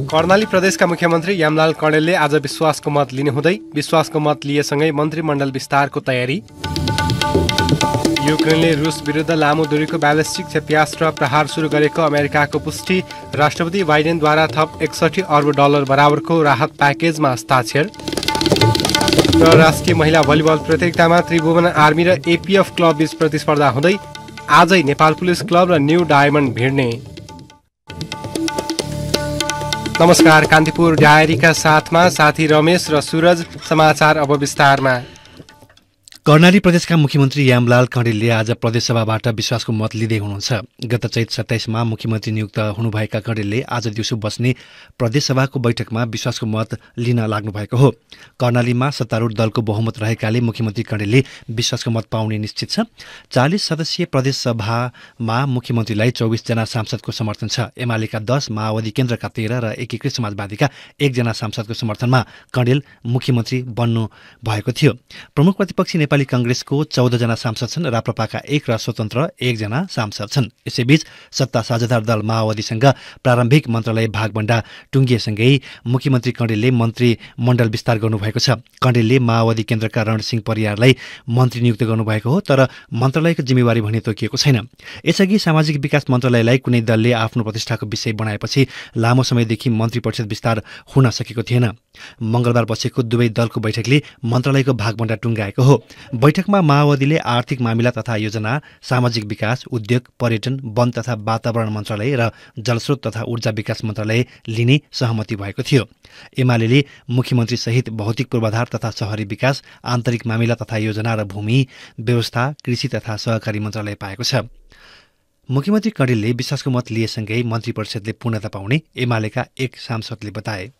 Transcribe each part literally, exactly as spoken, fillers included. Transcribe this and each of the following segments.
कर्णाली प्रदेशका मुख्यमन्त्री यामलाल कणेलले आज विश्वासको मत लिने हुँदै विश्वासको मत लिएसँगै मन्त्रीमण्डल विस्तारको तयारी। युक्रेनले रुस विरुद्ध लामो दूरीको ब्यालिस्टिक क्षेप्यास्त्र प्रहार सुरु गरेको अमेरिकाको पुष्टि। राष्ट्रपति बाइडेनद्वारा थप एकसठी अर्ब डलर बराबरको राहत प्याकेजमा हस्ताक्षर। र राष्ट्रिय महिला भलिबल प्रतियोगितामा त्रिभुवन आर्मी र एपीएफ क्लब बीच प्रतिस्पर्धा हुँदै आजै नेपाल पुलिस क्लब र न्यू डायमन्ड भिड्ने। नमस्कार, कान्तिपुर डायरीका साथमा साथी रमेश र सूरज। समाचार अब विस्तारमा। कर्णाली प्रदेशका मुख्यमन्त्री यामलाल कणेलले आज प्रदेशसभाबाट विश्वासको मत लिँदै हुनुहुन्छ। गत चैत सत्ताइसमा मुख्यमन्त्री नियुक्त हुनुभएका कणेलले आज दिउँसो बस्ने प्रदेशसभाको बैठकमा विश्वासको मत लिन लाग्नु भएको हो। कर्णालीमा सत्तारूढ दलको बहुमत रहेकाले मुख्यमन्त्री कणेलले विश्वासको मत पाउने निश्चित छ। चालिस सदस्यीय प्रदेशसभामा मुख्यमन्त्रीलाई चौबिसजना सांसदको समर्थन छ। एमालेका दस, माओवादी केन्द्रका तेह्र र एकीकृत समाजवादीका एकजना सांसदको समर्थनमा कणेल मुख्यमन्त्री बन्नु भएको थियो। प्रमुख प्रतिपक्षी नेपाली कांग्रेसको चौधजना सांसद छन्। राप्रपाका एक र स्वतन्त्र एकजना सांसद छन्। यसैबीच सत्ता साझेदार दल माओवादीसँग प्रारम्भिक मन्त्रालय भागभण्डा टुङ्गिएसँगै मुख्यमन्त्री कणेलले मन्त्री मण्डल विस्तार गर्नुभएको छ। कणेलले माओवादी केन्द्रका रणसिंह परियारलाई मन्त्री नियुक्त गर्नुभएको हो, तर मन्त्रालयको जिम्मेवारी भने तोकिएको छैन। यसअघि सामाजिक विकास मन्त्रालयलाई कुनै दलले आफ्नो प्रतिष्ठाको विषय बनाएपछि लामो समयदेखि मन्त्री परिषद विस्तार हुन सकेको थिएन। मंगलबार बसेको दुवै दलको बैठकले मन्त्रालयको भागभण्डा टुङ्गाएको हो। बैठकमा माओवादीले आर्थिक मामिला तथा योजना, सामाजिक विकास, उद्योग, पर्यटन, वन तथा वातावरण मन्त्रालय र जलस्रोत तथा ऊर्जा विकास मन्त्रालय लिने सहमति भएको थियो। एमाले मुख्यमन्त्री सहित भौतिक पूर्वाधार तथा शहरी विकास, आन्तरिक मामिला तथा योजना र भूमि व्यवस्था, कृषि तथा सहकारी मन्त्रालय पाएको छ। मुख्यमन्त्री कणेलले विश्वासको मत लिएसँगै मन्त्री परिषदले पूर्णता पाउने एमालेका एक सांसदले बताए।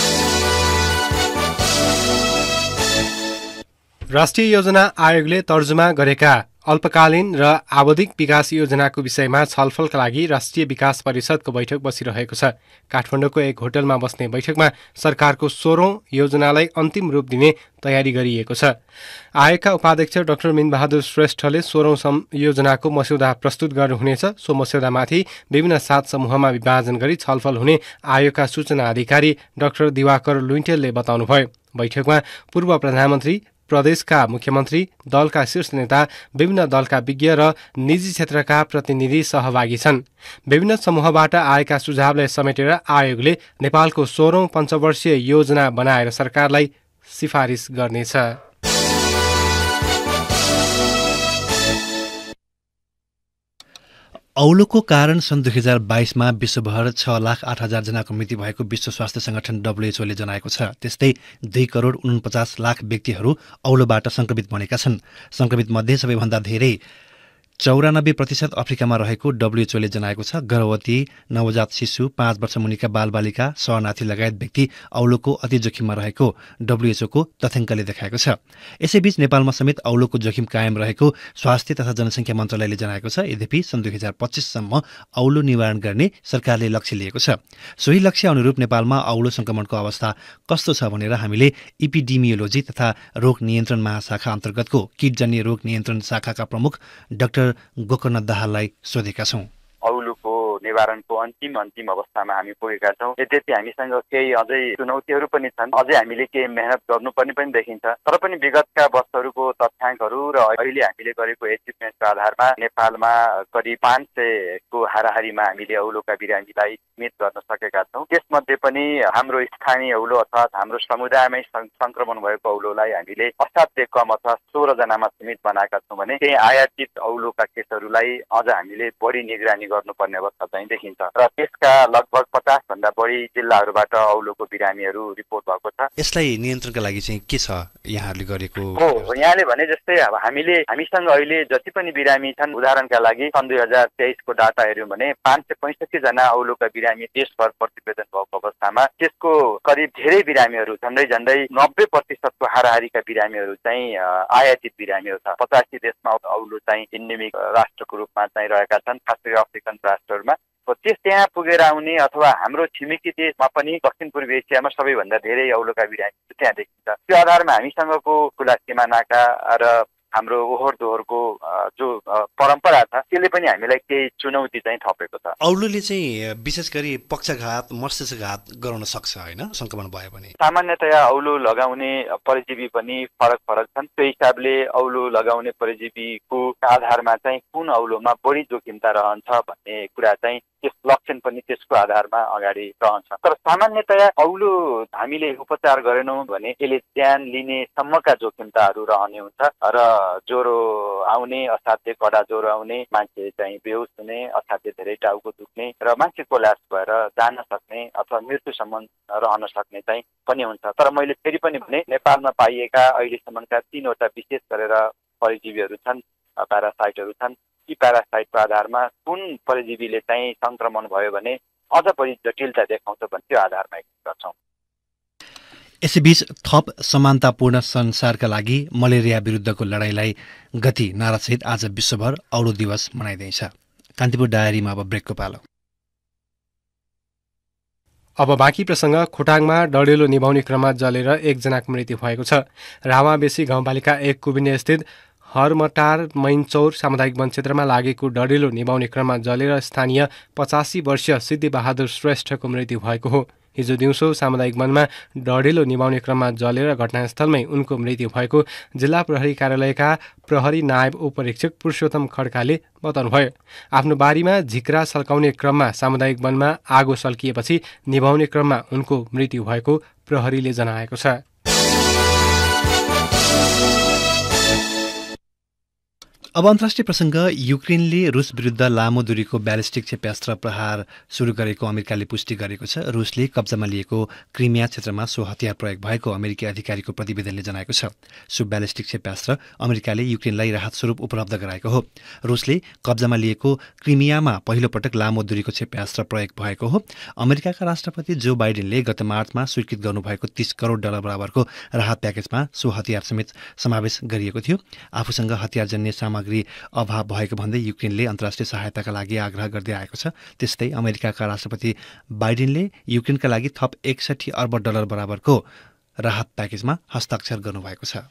राष्ट्रिय योजना आयोगले तर्जुमा गरेका अल्पकालीन र आवधिक विकास योजनाको विषयमा छलफलका लागि राष्ट्रिय विकास परिषदको बैठक बसिरहेको छ। काठमाडौँको एक होटलमा बस्ने बैठकमा सरकारको सोह्रौं योजनालाई अन्तिम रूप दिने तयारी गरिएको छ। आयोगका उपाध्यक्ष डाक्टर मिनबहादुर श्रेष्ठले सोह्रौं योजनाको मस्यौदा प्रस्तुत गर्नुहुनेछ। सो मस्यौदामाथि विभिन्न सात समूहमा विभाजन गरी छलफल हुने आयोगका सूचना अधिकारी डाक्टर दिवाकर लुइटेलले बताउनुभयो। बैठकमा पूर्व प्रधानमन्त्री, प्रदेशका मुख्यमन्त्री, दलका शीर्ष नेता, विभिन्न दलका विज्ञ र निजी क्षेत्रका प्रतिनिधि सहभागी छन्। विभिन्न समूहबाट आएका सुझावलाई समेटेर आयोगले नेपालको सोह्रौं पञ्चवर्षीय योजना बनाएर सरकारलाई सिफारिस गर्नेछ। औलोको कारण सन् दुई हजार बाइसमा विश्वभर छ लाख आठ हजार जनाको मृत्यु भएको विश्व स्वास्थ्य संगठन डब्ल्युएचओले जनाएको छ। त्यस्तै दुई करोड उनपचास लाख व्यक्तिहरू औलोबाट संक्रमित बनेका छन्। संक्रमित मध्ये सबैभन्दा धेरै चौरानब्बे प्रतिशत अफ्रिकामा रहेको डब्ल्युएचओले जनाएको छ। गर्भवती, नवजात शिशु, पाँच वर्ष मुनिका बालबालिका, शरणार्थी लगायत व्यक्ति औलोको अति जोखिममा रहेको डब्ल्युएचओको तथ्याङ्कले देखाएको छ। यसैबीच नेपालमा समेत औलोको जोखिम कायम रहेको स्वास्थ्य तथा जनसङ्ख्या मन्त्रालयले जनाएको छ। यद्यपि सन् दुई हजार पच्चीससम्म औलो निवारण गर्ने सरकारले लक्ष्य लिएको छ। सोही लक्ष्य अनुरूप नेपालमा औलो संक्रमणको अवस्था कस्तो छ भनेर हामीले इपिडिमियोलोजी तथा रोग नियन्त्रण महाशाखा अन्तर्गतको कीटजन्य रोग नियन्त्रण शाखाका प्रमुख डाक्टर गोकर्ण दाहाललाई सोधेका छौं। औलोको निवारणको अन्तिम अन्तिम अवस्थामा हामी पुगेका छौँ। यद्यपि हामीसँग केही अझै चुनौतीहरू पनि छन्। अझै हामीले केही मेहनत गर्नुपर्ने पनि देखिन्छ। तर पनि विगतका वर्षहरूको तथ्याङ्कहरू र अहिले हामीले गरेको एचिभमेन्टको आधारमा नेपालमा करिब पाँच सयको हाराहारीमा हामीले औलोका बिरामीलाई सीमित गर्न सकेका छौँ। त्यसमध्ये पनि हाम्रो स्थानीय औलो अर्थात् हाम्रो समुदायमै संक्रमण भएको औलोलाई हामीले असाध्य कम अथवा सोह्र जनामा सीमित बनाएका छौँ भने केही आयातित औलोका केसहरूलाई अझ हामीले बढी निगरानी गर्नुपर्ने अवस्था चाहिँ देखिन्छ र त्यसका लगभग पचास भन्दा बढी जिल्लाहरूबाट औलोको बिरामीहरू रिपोर्ट भएको छ। यसलाई नियन्त्रणका लागि चाहिँ के छ यहाँहरूले गरेको? हो, यहाँले भने जस्तै अब हामीले हामीसँग अहिले जति पनि बिरामी छन्, उदाहरणका लागि सन् दुई हजार तेइसको डाटा हेऱ्यौँ भने पाँच सय पैँसठी जना औलोका बिरामी देशभर प्रतिवेदन भएको अवस्थामा त्यसको करिब धेरै बिरामीहरू झन्डै झन्डै नब्बे प्रतिशतको हाराहारीका बिरामीहरू चाहिँ आयातित बिरामीहरू छ। पचासी देशमा औलो चाहिँ इन्डेमिक राष्ट्रको रूपमा चाहिँ रहेका छन्, खास गरी अफ्रिकन राष्ट्रहरूमा। त्यस त्यहाँ पुगेर आउने अथवा हाम्रो छिमेकी देशमा पनि दक्षिण पूर्वी एसियामा सबैभन्दा धेरै औलोका बिरामी त्यहाँ देखिन्छ। त्यो आधारमा हामीसँगको खुला सीमा नाका र हाम्रो ओहोर दोहोरको जो परम्परा छ त्यसले त्यसले पनि हामीलाई केही चुनौती चाहिँ थपेको छ। औलोले चाहिँ विशेष गरी पक्षघात मस्तिष्कघात गराउन सक्छ होइन संक्रमण भयो भने? सामान्यतया औलो लगाउने परजीवी पनि फरक फरक छन्। त्यो हिसाबले औलो लगाउने परजीवीको आधारमा चाहिँ कुन औलोमा बढी जोखिमता रहन्छ भन्ने कुरा चाहिँ त्यस लक्षण पनि त्यसको आधारमा अगाडि रहन्छ। तर सामान्यतया औलो हामीले उपचार गरेनौँ भने यसले ज्यान लिने सम्मका जोखिमताहरू रहने हुन्छ र ज्वरो आउने, असाध्य कडा ज्वरो आउने, मान्छे चाहिँ बेहोस हुने, असाध्य धेरै टाउको दुख्ने र मान्छे कोल्याप्स भएर जान सक्ने अथवा मृत्युसम्म रहन सक्ने चाहिँ पनि हुन्छ। तर मैले फेरि पनि भने नेपालमा पाइएका अहिलेसम्मका तीनवटा विशेष गरेर परजीवीहरू छन्, प्यारासाइटहरू छन्। ती प्यारासाइटको आधारमा कुन परजीवीले चाहिँ संक्रमण भयो भने अझ बढी जटिलता देखाउँछ भने त्यो आधारमा गर्छौँ। यसैबीच थप समानतापूर्ण संसारका लागि मलेरिया विरुद्धको लडाईँलाई गति नारासहित आज विश्वभर औलो दिवस मनाइँदैछ। कान्तिपुर डायरीमा अब ब्रेकको पालो। अब बाँकी प्रसङ्ग। खोटाङमा डढेलो निभाउने क्रममा जलेर एकजनाको मृत्यु भएको छ। रामाबेसी गाउँपालिका एक कुबिने स्थित हरमटार मैनचौर सामुदायिक वन क्षेत्रमा लागेको डढेलो निभाउने क्रममा जलेर स्थानीय पचासी वर्षीय सिद्धिबहादुर श्रेष्ठको मृत्यु भएको हो। हिजो दिउँसो सामुदायिक वनमा डढेलो निभाउने क्रममा जलेर घटनास्थलमै उनको मृत्यु भएको जिल्ला प्रहरी कार्यालयका प्रहरी नायब उपरीक्षक पुरुषोत्तम खड्काले बताउनुभयो। आफ्नो बारीमा झिक्रा सल्काउने क्रममा सामुदायिक वनमा आगो सल्किएपछि निभाउने क्रममा उनको मृत्यु भएको प्रहरीले जनाएको छ। अब अन्तर्राष्ट्रिय प्रसङ्ग। युक्रेनले रुस विरुद्ध लामो दूरीको ब्यालिस्टिक क्षेप्यास्त्र प्रहार सुरु गरेको अमेरिकाले पुष्टि गरेको छ। रुसले कब्जामा लिएको क्रिमिया क्षेत्रमा सो हतियार प्रयोग भएको अमेरिकी अधिकारीको प्रतिवेदनले जनाएको छ। सो ब्यालिस्टिक क्षेप्यास्त्र अमेरिकाले युक्रेनलाई राहत स्वरूप उपलब्ध गराएको हो। रुसले कब्जामा लिएको क्रिमियामा पहिलो पटक लामो दूरीको क्षेप्यास्त्र प्रयोग भएको हो। अमेरिकाका राष्ट्रपति जो बाइडेनले गत मार्चमा स्वीकृत गर्नुभएको तीस करोड डलर बराबरको राहत प्याकेजमा सो हतियार समेत समावेश गरिएको थियो। आफूसँग हतियारजन्य सामग्री अभाव भएको भन्दै युक्रेनले अन्तर्राष्ट्रिय सहायताका लागि आग्रह गर्दै आएको छ। त्यस्तै अमेरिकाका राष्ट्रपति बाइडेनले युक्रेनका लागि थप एकसठी अर्ब डलर बराबरको राहत प्याकेजमा हस्ताक्षर गर्नुभएको छ।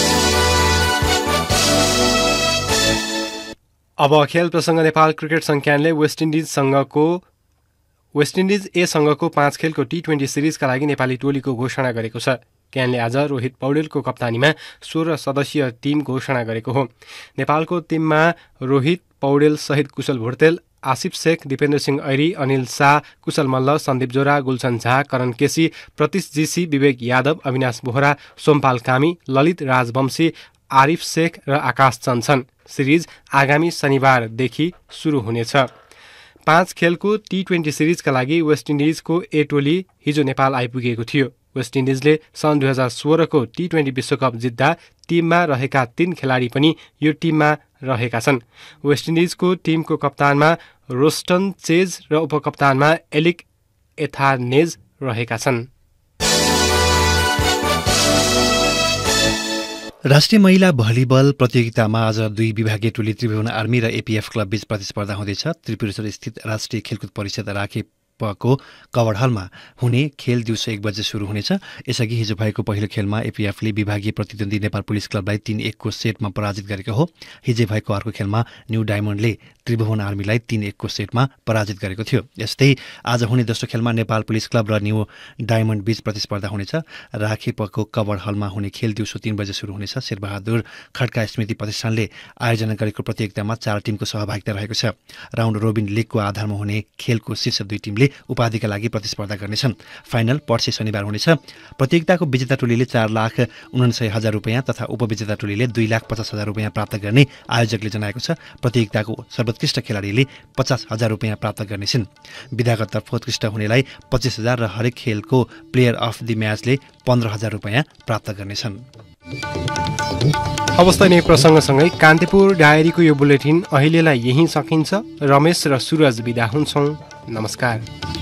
अब खेल प्रसङ्ग। नेपाल क्रिकेट संज्ञानले वेस्ट इन्डिजसँगको वेस्ट इन्डिज ए सँगको पाँच खेलको टी ट्वेन्टी सिरिजका लागि नेपाली टोलीको घोषणा गरेको छ। क्यानले आज रोहित पौडेलको कप्तानीमा सोह्र सदस्यीय टिम घोषणा गरेको हो। नेपालको टिममा रोहित पौडेल सहित कुशल भुर्तेल, आसिफ शेख, दिपेन्द्र सिंह ऐरी, अनिल शाह, कुशल मल्ल, सन्दीप जोरा, गुलसन झा, करण केसी, प्रतीश जीसी, विवेक यादव, अविनाश बोहरा, सोमपाल कामी, ललित राजवंशी, आरिफ शेख र आकाश चन्द छन्। सिरिज आगामी शनिबारदेखि सुरु हुनेछ। पाँच खेलको टी ट्वेन्टी सिरिजका लागि वेस्ट इन्डिजको ए टोली हिजो नेपाल आइपुगेको थियो। वेस्ट इन्डिजले सन् दुई हजार सोह्रको टी ट्वेन्टी विश्वकप जित्दा टिममा रहेका तीन खेलाडी पनि यो टिममा रहेका छन्। वेस्ट इन्डिजको टिमको कप्तानमा रोस्टन चेज र उपकप्तानमा एलिक एथानेज रहेका छन्। राष्ट्रिय महिला भलिबल प्रतियोगितामा आज दुई विभागीय टोली त्रिभुवन आर्मी र एपीएफ क्लब बीच प्रतिस्पर्धा हुँदैछ। त्रिपुरेश्वर स्थित राष्ट्रिय खेलकुद परिषद राखे को कवर हलमा हुने खेल दिउँसो एक बजे सुरु हुनेछ। यसअघि हिजो भएको पहिलो खेलमा एपीएफले विभागीय प्रतिद्वन्दी नेपाल पुलिस क्लबलाई तीन एकको सेटमा पराजित गरेको हो। हिजै भएको अर्को खेलमा न्यू डायमन्डले त्रिभुवन आर्मीलाई तीन एकको सेटमा पराजित गरेको थियो। यस्तै आज हुने दोस्रो खेलमा नेपाल पुलिस क्लब र न्यू डायमन्ड बीच प्रतिस्पर्धा हुनेछ। राखेपको कवर हलमा हुने खेल दिउँसो तीन बजे सुरु हुनेछ। शेरबहादुर खड्का स्मृति प्रतिष्ठानले आयोजना गरेको प्रतियोगितामा चार टिमको सहभागिता रहेको छ। राउन्ड रोबिन लिगको आधारमा हुने खेलको शीर्ष दुई टिमले उपाधिका लागि प्रतिस्पर्धा गर्नेछन्। फाइनल पर्सि शनिबार हुनेछ। प्रतियोगिताको विजेता टोलीले चार लाख उनान्सय हजार रुपियाँ तथा उपविजेता टोलीले दुई लाख पचास हजार रुपियाँ प्राप्त गर्ने आयोजकले जनाएको छ। प्रतियोगिताको सर्वोत्कृष्ट खेलाडीले पचास हजार रुपियाँ प्राप्त गर्नेछन्। विधागत सर्वोत्कृष्ट हुनेलाई पच्चिस हजार र हरेक खेलको प्लेयर अफ द म्याचले पन्ध्र हजार रुपियाँ प्राप्त गर्नेछन्। अवस्था नै प्रसङ्गसँगै कान्तिपुर डायरीको यो बुलेटिन अहिलेलाई यही सकिन्छ। रमेश र सुरज बिदा हुन्छौँ। नमस्कार।